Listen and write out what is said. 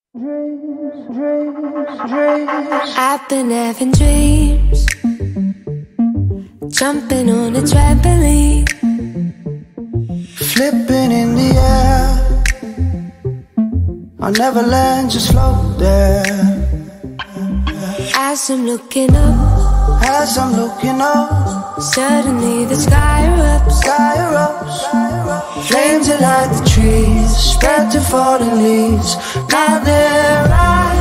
I've been having dreams, jumping on a trampoline, flipping in the air. I'll never land, just float there. As I'm looking up, suddenly the sky erupts. Flames that light the trees, spread to falling leaves. Now they're right.